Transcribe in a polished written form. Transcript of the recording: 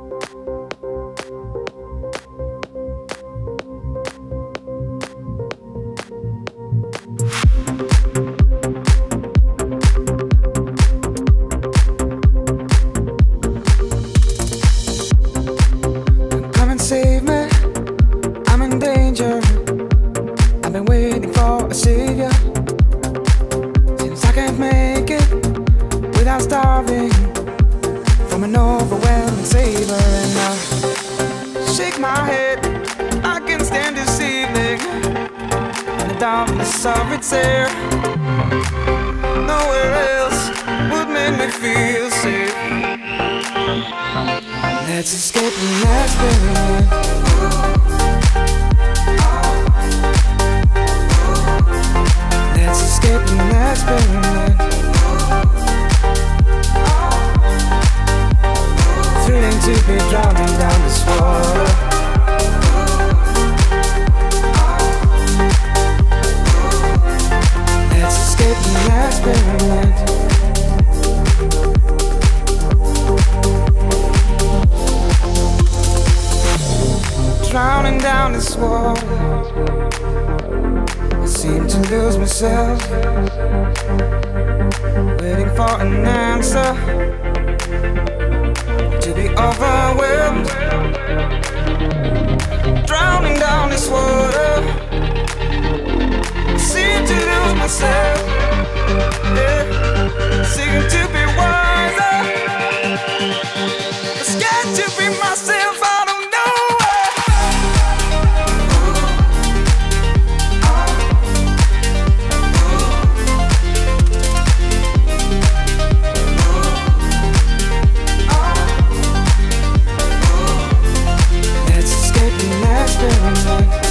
Save me, I'm in danger. I've been waiting for a savior since I can't make it without starving from an overwhelming savor. And I shake my head, I can't stand this evening and the darkness of its air. Nowhere else would make me feel safe. Let's escape from that experiment. Let's escape from that experiment. Thrilling to be drowning down this water. Let's escape from that experiment. Drowning down this water, I seem to lose myself, waiting for an answer, to be overwhelmed. Drowning down this water, I seem to lose myself, yeah. Seeking to be wiser, scared to be myself. Experiment.